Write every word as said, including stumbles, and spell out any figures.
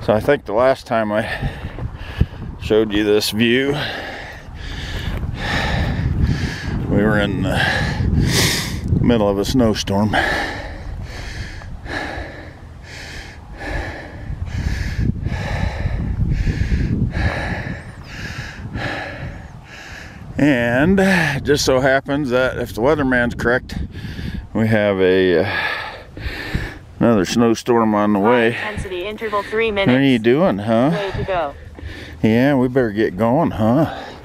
So I think the last time I showed you this view, we were in the middle of a snowstorm. And it just so happens that if the weatherman's correct, we have a uh, another snowstorm on the way. Intensity interval three minutes. What are you doing, huh? Way to go. Yeah, we better get going, huh?